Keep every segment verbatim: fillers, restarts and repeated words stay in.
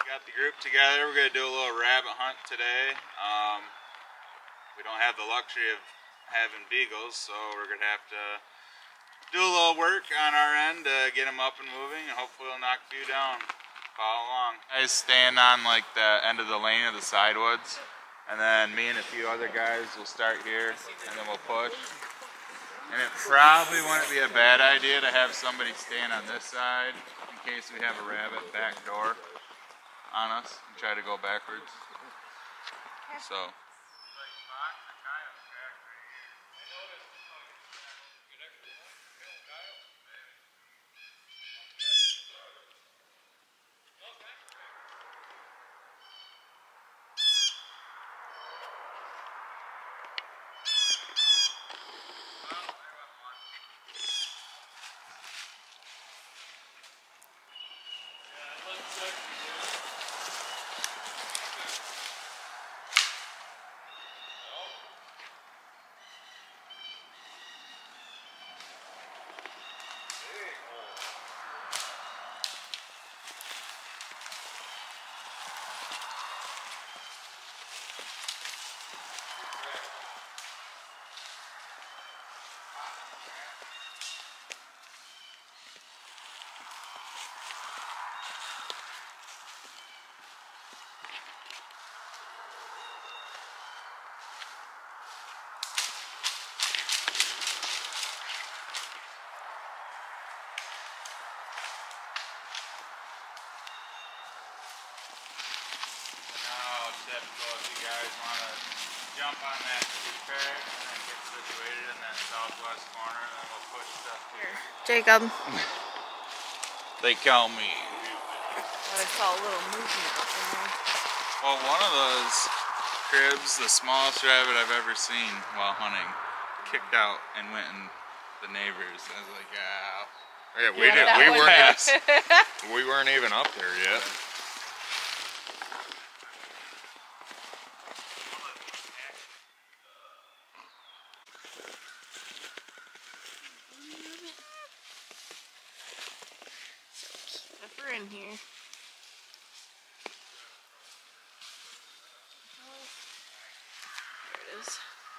Got the group together. We're gonna do a little rabbit hunt today. Um, we don't have the luxury of having beagles, so we're gonna have to do a little work on our end to get them up and moving, and hopefully we'll knock a few down. Follow along. Guys stand on like the end of the lane of the side woods, and then me and a few other guys will start here, and then we'll push. And it probably wouldn't be a bad idea to have somebody stand on this side in case we have a rabbit back door on us and try to go backwards. So. Typical, if you guys want to jump on that two pair and then get situated in that southwest corner, and then we'll push stuff here. Jacob. They call me. I saw a little movement up in there. Well, one of those cribs, the smallest rabbit I've ever seen while hunting, kicked out and went in the neighbors. I was like, ah. Yeah, we did. We weren't. Even, we weren't even up there yet. In here. There it is.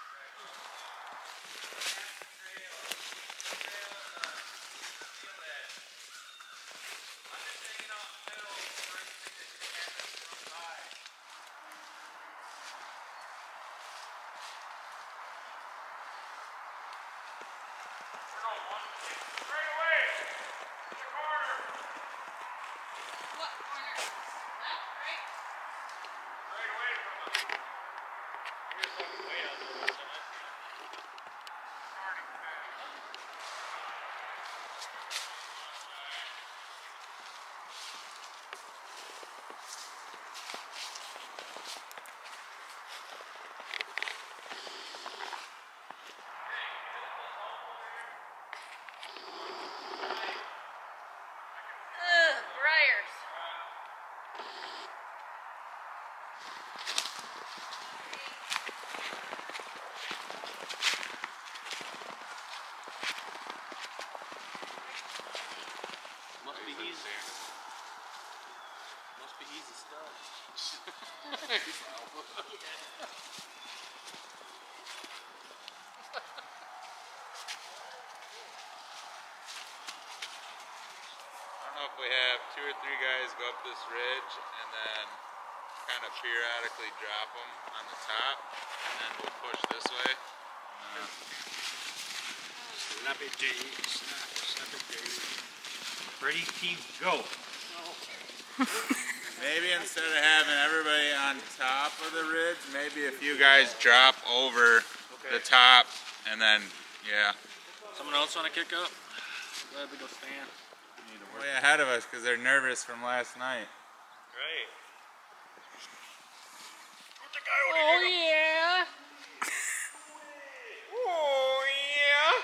Must be easy stuff. I don't know if we have two or three guys go up this ridge and then kind of periodically drop them on the top, and then we'll push this way. Uh, Snap it, Jay. Snap, snap it, Jay. Ready, team, go. Maybe instead of having everybody on top of the ridge, maybe a few guys drop over okay. the top, and then, yeah. Someone else want to kick up? Glad we go stand. Way ahead of us because they're nervous from last night. Right. Oh yeah. Oh yeah.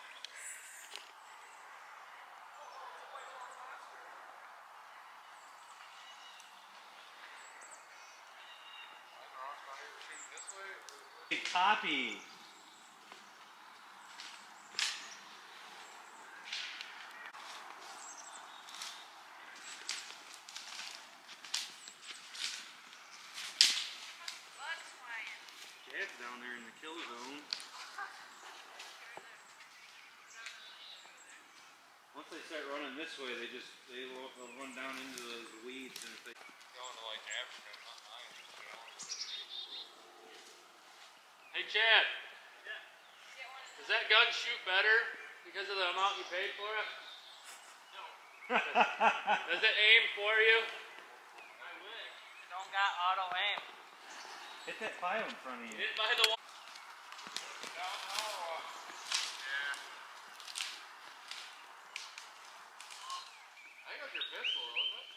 Hey, Poppy. down there in the kill zone. Once they start running this way, they just they will they'll run down into those weeds, and if they Going to like Africa, not mine. Hey Chad. Yeah. Does that gun shoot better because of the amount you paid for it? No. Does it aim for you? I wish. It don't got auto aim. hit that pile in front of you. Hit by the wall. I think it was your pistol, wasn't it?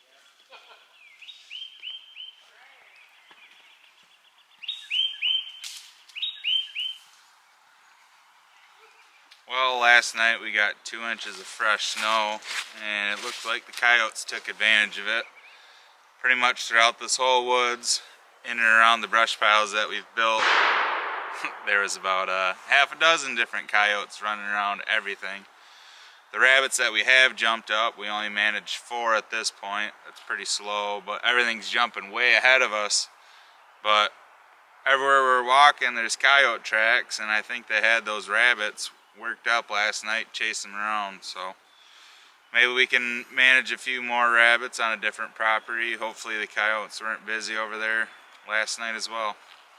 Well, last night we got two inches of fresh snow, and it looked like the coyotes took advantage of it. Pretty much throughout this whole woods, in and around the brush piles that we've built, there was about uh, half a dozen different coyotes running around everything. The rabbits that we have jumped up, we only managed four at this point. That's pretty slow, but everything's jumping way ahead of us. But everywhere we're walking, there's coyote tracks, and I think they had those rabbits worked up last night, chasing them around. So maybe we can manage a few more rabbits on a different property. Hopefully the coyotes weren't busy over there last night as well.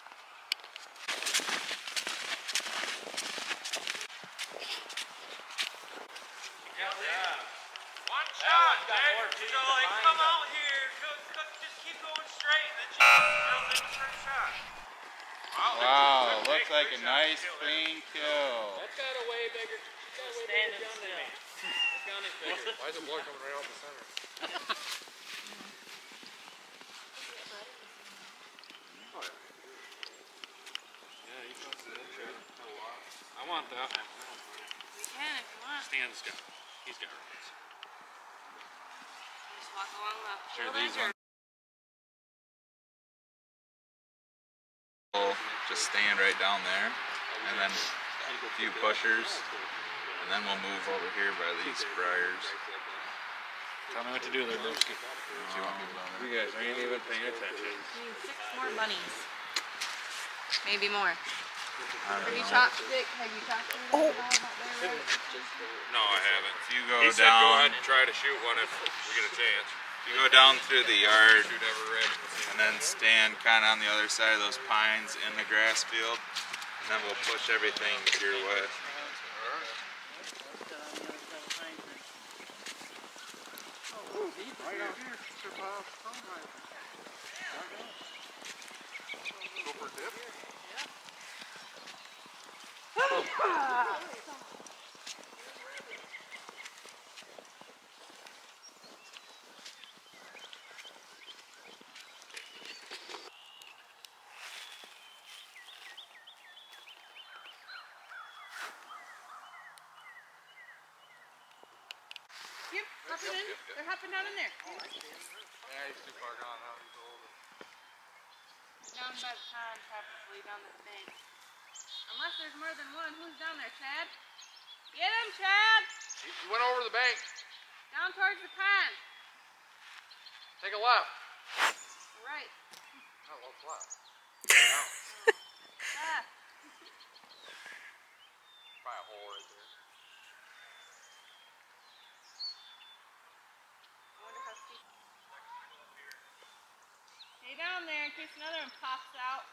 One shot, Jake. So like, come out here, go, go, just keep going straight, and then just drill in the first shot. Wow, looks like a nice clean kill. That's got a way bigger, that's got a way bigger gun than me. This gun is bigger. Why is the blood coming right out the center? Yeah, you can see that. I want that. You can if you want. Stan's got it. He's got it. Just walk along the Sure, field these edge or- ones just stand right down there, and then a few pushers, and then we'll move over here by these briars. Tell me what to do there, Broski. You guys ain't even paying attention. We need six more bunnies. Maybe more. I don't Have you know. talked to Dick? Have you talked to him at all about their rights? No, I haven't. If you go He said go ahead down, and try to shoot one if we get a chance. if you go down through the yard, Shoot every rabbit. and then stand kind of on the other side of those pines in the grass field, and then we'll push everything your way. Go for a dip? Yep, hopping in. They're hopping down in there. Yeah, he's too far gone now. He's old. Down by the pond, probably down the bank. Unless there's more than one. Who's down there, Chad? Get him, Chad! He he went over the bank. Down towards the pond. Take a left. Right. No, left, left. Ah. Probably a hole right there. I wonder how steep. Stay down there in case another one pops out.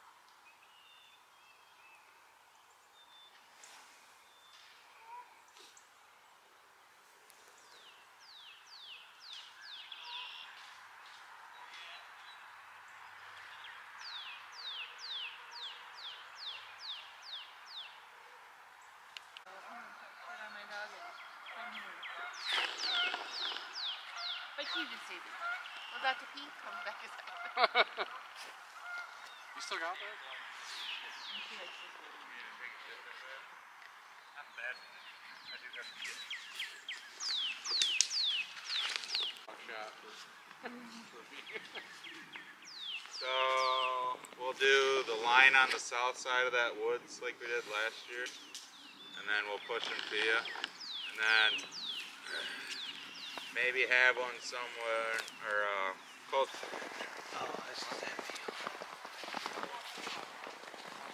But you just say this. Was that to pee? Come back a second. You still got that? Shot for, for me. So we'll do the line on the south side of that woods like we did last year, and then we'll push them to you, and then maybe have one somewhere or uh, close. Oh, this is that field.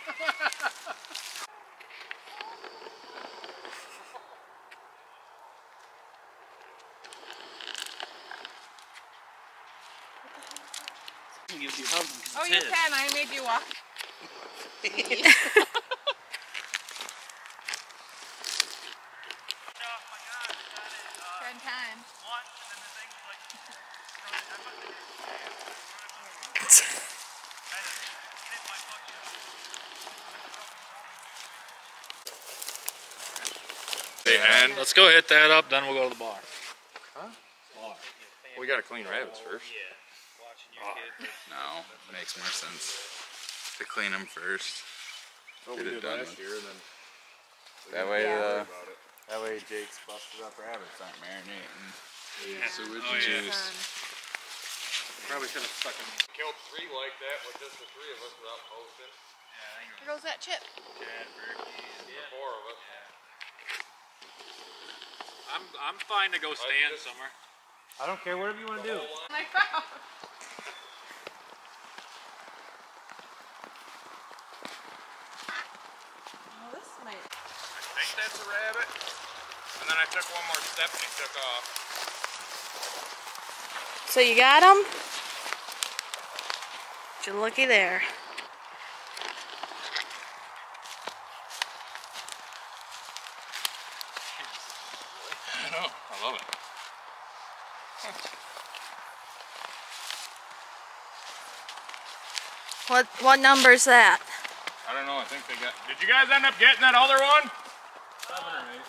Oh, you can. I made you walk. Ten times. And Let's go hit that up, then we'll go to the bar. we gotta clean rabbits first. No, it makes more sense to clean them first. What Get we it did done last with. year, and then That way, Yeah. uh, about it. that way Jake's busted up rabbits aren't marinating. Yeah. Sewage Oh, and yeah. juice. Probably should have stuck them. Killed three like that with just the three of us without posting. There goes that chip. The four of us. I'm I'm fine to go stand somewhere. I don't care, whatever you want to do. My phone. Oh, this might. I think that's a rabbit. And then I took one more step and he took off. So you got him? You're looky there. I know, I love it. What what number's that? I don't know, I think they got... Did you guys end up getting that other one? Seven or eight.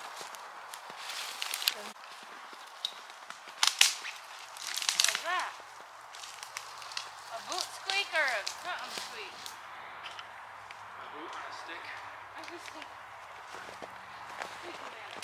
What's that? A boot squeak or a something squeak? A boot on a stick. I just think. Squeaky man.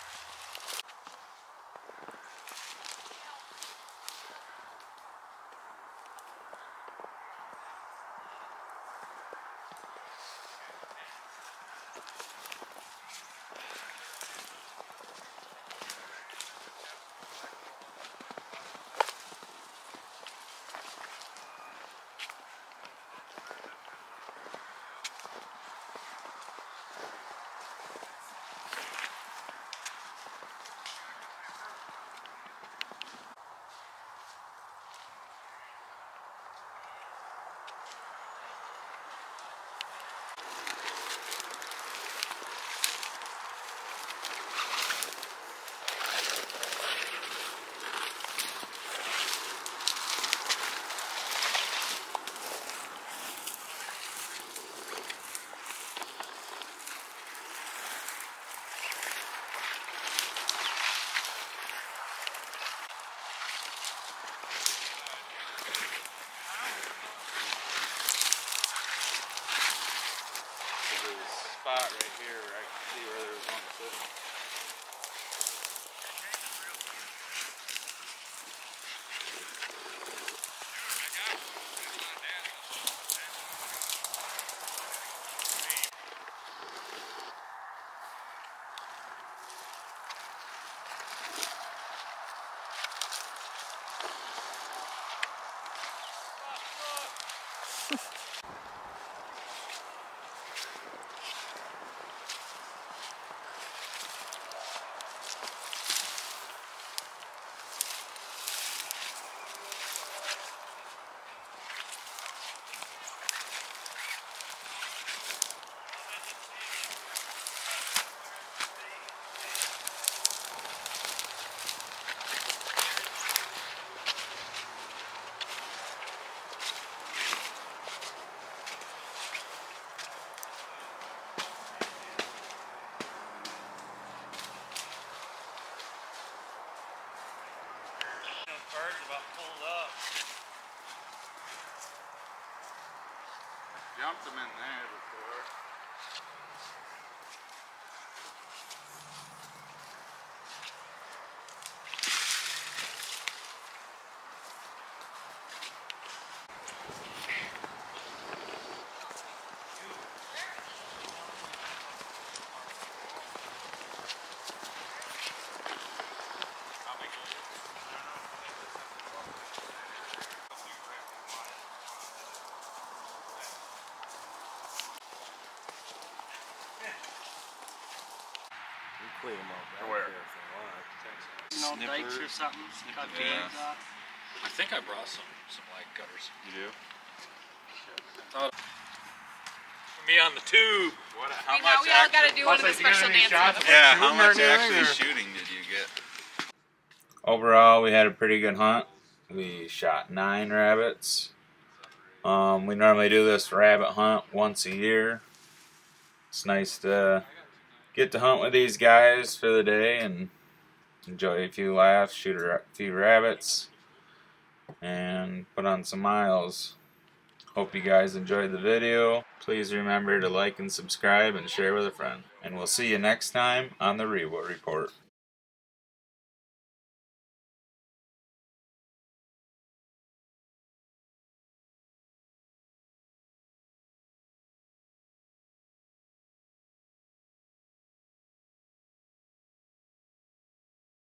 Spot right here where I can see where there was one sitting. Birds about pulled up. Jumped them in there before. clean them out back Where? there if they want. You know, dikes or something, cut Yeah. beans off. I think I brought some some light cutters. You do? Me on the tube. What? How See, now much? we all act- gotta do one of the Plus, like, you got special any shots dances. of- Yeah, how Shooting much or anything, actually or- shooting did you get? Overall, we had a pretty good hunt. We shot nine rabbits. Um, we normally do this rabbit hunt once a year. It's nice to get to hunt with these guys for the day and enjoy a few laughs, shoot a ra- few rabbits, and put on some miles. Hope you guys enjoyed the video. Please remember to like and subscribe and share with a friend. And we'll see you next time on the Rewo Report.